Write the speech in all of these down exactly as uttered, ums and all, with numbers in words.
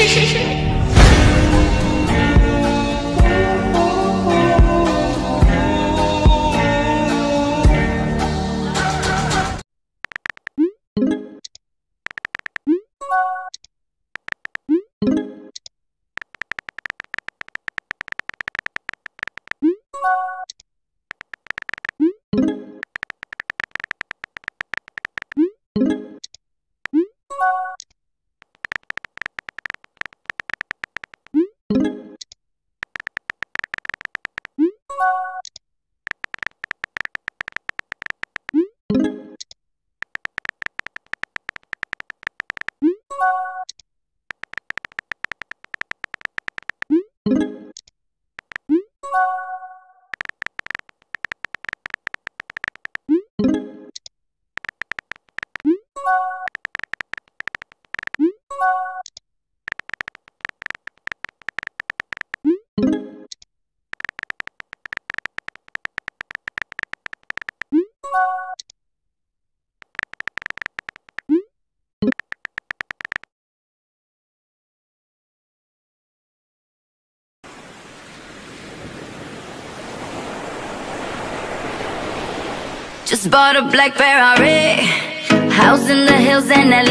Just bought a black Ferrari, house in the hills in L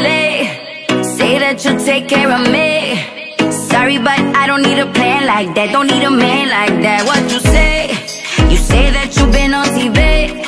A. Say that you'll take care of me. Sorry, but I don't need a plan like that. Don't need a man like that. What you say? You say that you've been on T V,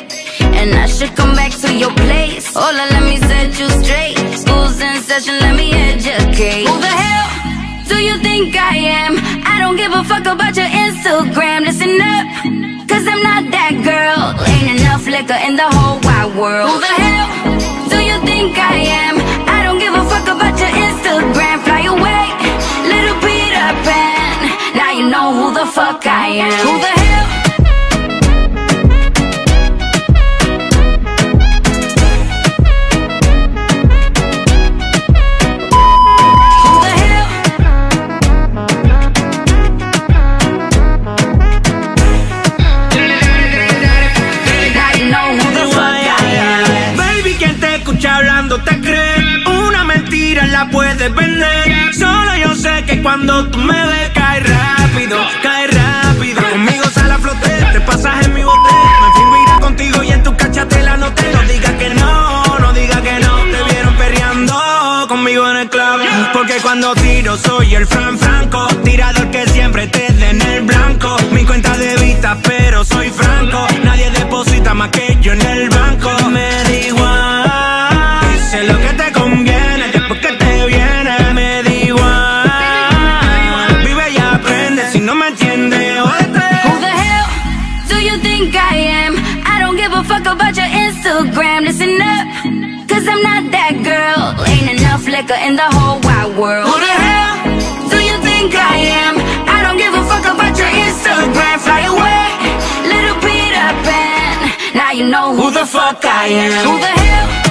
and I should come back to your place. Hola, let me set you straight. School's in session, let me educate. Who the hell do you think I am? I don't give a fuck about your Instagram. Listen up, cause I'm not that girl. Ain't enough liquor in the whole wide world. Who the hell do you think I am? I don't give a fuck about your Instagram. Fly away, little Peter Pan. Now you know who the fuck I am. Who the hell? Te crees una mentira, la puedes vender. Solo yo sé que cuando tú me ves cae rápido, cae rápido. Conmigo sale a flote, te pasas en mi bote. Me fingo ir contigo y en tu cachatela no te. No digas que no, no digas que no. Te vieron perreando conmigo en el club. Porque cuando tiro soy el Fran Franco, tirador que siempre te dé en el blanco. Mi cuenta de vista pero soy franco. Nadie deposita más que yo en el banco. Me da igual, sé lo que te conviene, después que te viene, me da igual. Vive y aprende, si no me entiendes, jódete. Who the hell do you think I am? I don't give a fuck about your Instagram. Listen up, cause I'm not that girl. Ain't enough liquor in the whole wide world. Who the hell do you think I am? I don't give a fuck about your Instagram. Fly away, little Peter Pan. Now you know who, who the fuck I am. Who the hell